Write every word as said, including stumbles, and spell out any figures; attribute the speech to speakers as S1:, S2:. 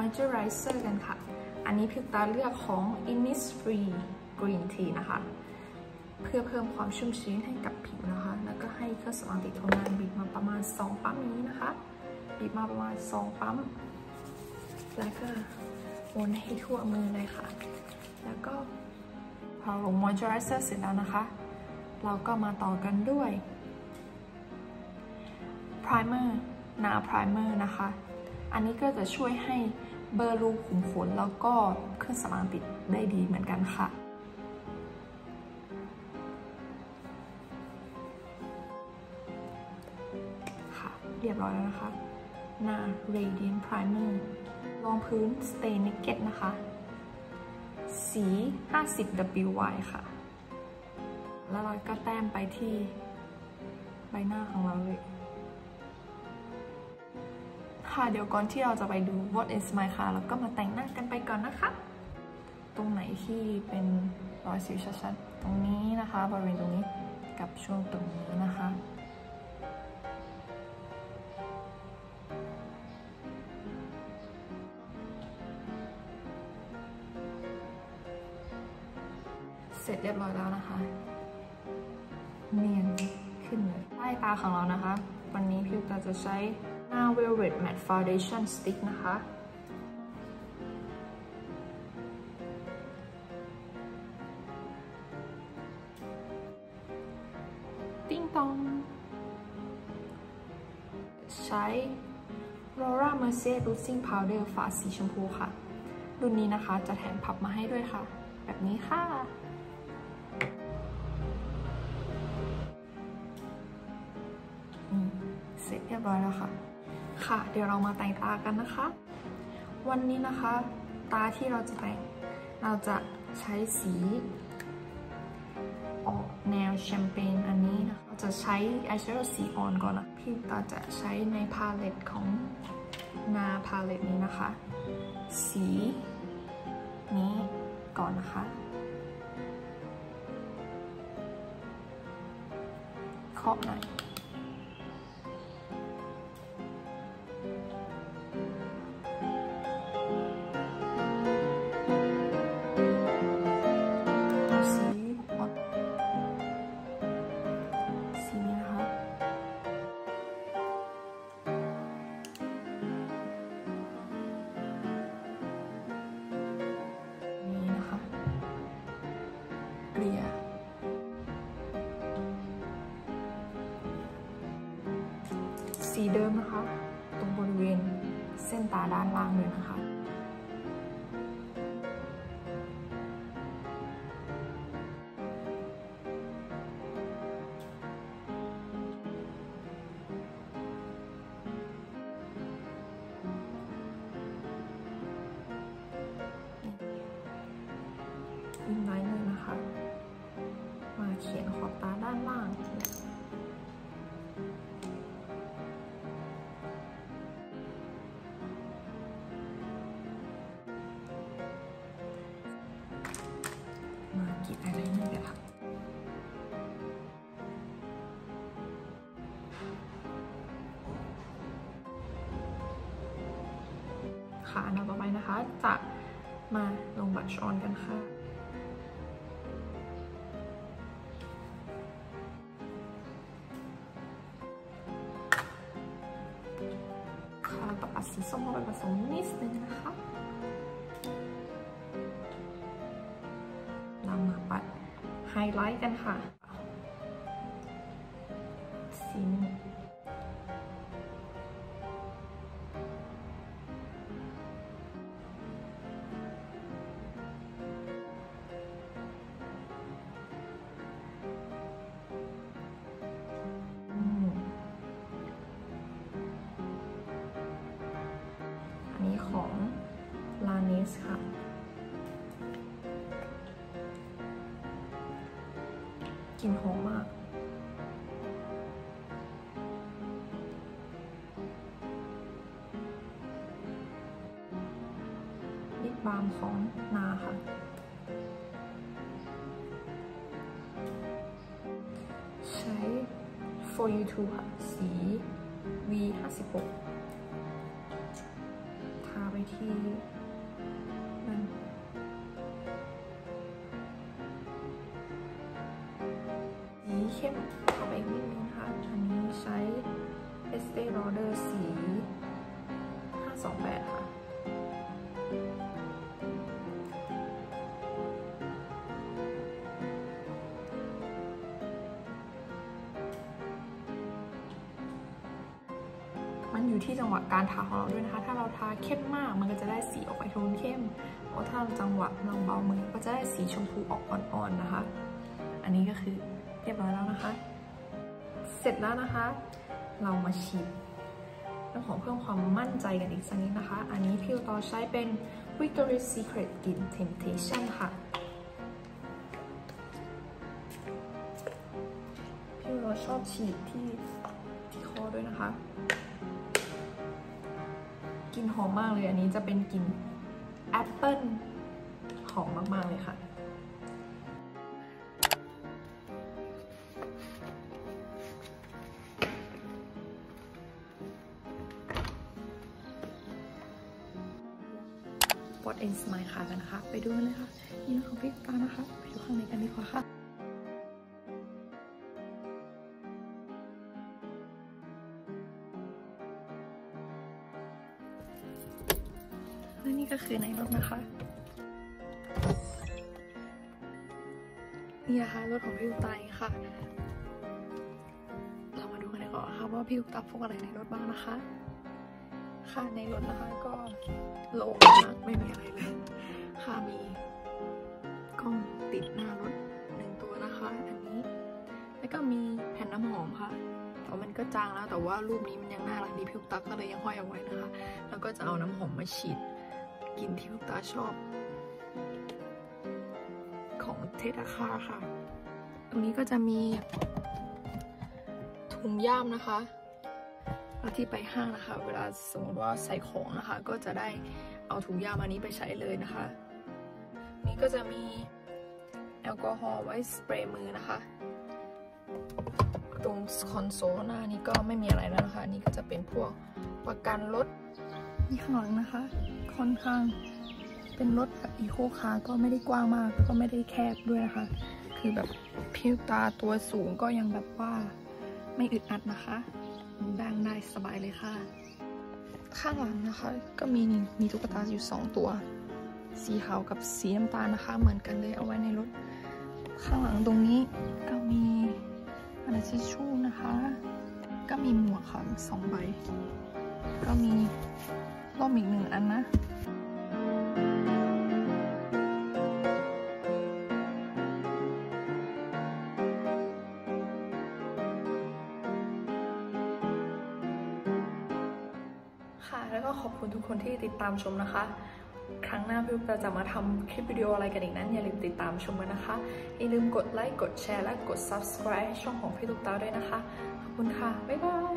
S1: Moisturizer กันค่ะอันนี้พิวตาเลือกของ Innisfree Green Tea นะคะเพื่อเพิ่มความชุ่มชื้นให้กับผิวนะคะแล้วก็ให้เครื่องสำอางติดทนนานบีบมาประมาณสองปั๊มนี้นะคะบีบมาประมาณสองปั๊มแล้วก็วนให้ทั่วมือเลยค่ะแล้วก็พอลง Moisturizer เสร็จแล้วนะคะเราก็มาต่อกันด้วย Primer หน้า Primer นะคะอันนี้ก็จะช่วยให้เบลอรูขุมขนแล้วก็เครื่องสำอางติดได้ดีเหมือนกันค่ะค่ะเรียบร้อยแล้วนะคะหน้า Radiant Primer รองพื้น Stay Naked นะคะสี ห้าสิบ ดับเบิลยู วาย ค่ะแล้วเราก็แต้มไปที่ใบหน้าของเราเลยค่ะเดี๋ยวก่อนที่เราจะไปดู What is my ค่ะเราก็มาแต่งหน้ากันไปก่อนนะคะตรงไหนที่เป็นรอยสิวชัดๆตรงนี้นะคะบริเวณตรงนี้กับช่วงตรงนี้นะคะเสร็จเรียบร้อยแล้วนะคะเนียนขึ้นเลยใต้ตาของเรานะคะวันนี้พิวตาจะใช้หน้า Velvet Matte Foundation Stick นะคะติ้งตองใช้ Laura Mercier Brushing Powder ฝาสีชมพูค่ะรุ่นนี้นะคะจะแถมพับมาให้ด้วยค่ะแบบนี้ค่ะเสร็จเรียบร้อยแล้วค่ะค่ะเดี๋ยวเรามาแต่งตากันนะคะวันนี้นะคะตาที่เราจะแต่งเราจะใช้สีออกแนวแชมเปญอันนี้นะคะจะใช้อายแชโดว์สีอ่อนก่อนนะพี่ตาจะใช้ในพาเลตของนาพาเลตนี้นะคะสีนี้ก่อนนะคะเคาะหน่อยเกลี่ยสีเดิมนะคะตรงบริเวณเส้นตาด้านล่างเลยนะคะอินไลเนอร์นะคะมาเขียนขอบตาด้านล่างมากรีดไอไลเนอร์กันค่ะค่ะอันต่อไปนะคะจะมาลงบัตรออนกันค่ะต่อปัดสีส้มเข้าไปผสมนิดนึงนะคะเรามาปัดไฮไลท์กันค่ะสีของลาเนสค่ะกลิ่นหอมมากลิปบาล์มของนาค่ะใช้ for you to ค่ะสี วี ห้าสิบหกทาไปที่นั่นสีเข้มเข้าไปอีกนิดนึงค่ะอันนี้ใช้ Estee Lauder สีห้าสองแปดค่ะมันอยู่ที่จังหวะการทาของเราด้วยนะคะถ้าเราทาเข้มมากมันก็จะได้สีออกไปโทนเข้มเพราะถ้าจังหวะเราเบามือก็จะได้สีชมพูออกอ่อนๆนะคะอันนี้ก็คือเรียบร้อยแล้วนะคะเสร็จแล้วนะคะเรามาฉีดน้ำหอมเพิ่มความมั่นใจกันอีกสักนิดนะคะอันนี้พี่ต่อใช้เป็น Victoria's Secret กลิ่น Temptation ค่ะพี่ต่อชอบฉีดที่ที่คอด้วยนะคะกลิ่นหอมมากเลยอันนี้จะเป็นกลิ่นแอปเปิ้ลหอมมากๆเลยค่ะWhat is my ค่ะกันนะคะไปดูกันเลยค่ะนี่ของพี่ตานะคะไปดูข้างในกันดีกว่าค่ะและนี่ก็คือในรถนะคะนี่นะคะรถของพี่ตาค่ะเรามาดูกันดีกว่าค่ะว่าพี่ตาพกอะไรในรถบ้างนะคะค่ะในรถนะคะก็โล่งมากไม่มีอะไรเลยค่ะมีกล้องติดหน้ารถหนึ่งตัวนะคะอันนี้แล้วก็มีแผ่นน้ำหอมค่ะแต่มันก็จางแล้วแต่ว่ารูปนี้มันยังน่ารักดีพี่ตั๊กก็เลยยังห้อยเอาไว้นะคะแล้วก็จะเอาน้ำหอมมาฉีดกลิ่นที่พี่ตั๊กชอบของเทสคาค่ะตรงนี้ก็จะมีถุงย่ามนะคะที่ไปห้างนะคะเวลาสมมติว่าใส่ของนะคะก็จะได้เอาถุงยางอันนี้ไปใช้เลยนะคะนี่ก็จะมีแอลกอฮอล์ไว้สเปรย์มือนะคะตรงคอนโซลหน้านี้ก็ไม่มีอะไรแล้วนะคะนี่ก็จะเป็นพวกประกันรถนี่ข้างหลังนะคะค่อนข้างเป็นรถแบบอีโคคาร์ก็ไม่ได้กว้างมากแล้วก็ไม่ได้แคบด้วยนะคะคือแบบผิวตาตัวสูงก็ยังแบบว่าไม่อึดอัดนะคะดังได้สบายเลยค่ะข้างหลังนะคะก็มีมีตุ๊กตาอยู่สองตัวสีขาวกับสีน้ำตาลนะคะเหมือนกันเลยเอาไว้ในรถข้างหลังตรงนี้ก็มีอะไรทิชชู่นะคะก็มีหมวกค่ะสองใบก็มีร่มอีกหนึ่งอันนะค่ะแล้วก็ขอบคุณทุกคนที่ติดตามชมนะคะครั้งหน้าพี่อุ๊บจะมาทำคลิปวิดีโออะไรกันอีกนั้นอย่าลืมติดตามชมกันนะคะอย่าลืมกดไลค์กดแชร์และกด ซับสไครบ์ ช่องของพี่ตุ๊กตาด้วยนะคะขอบคุณค่ะบ๊ายบาย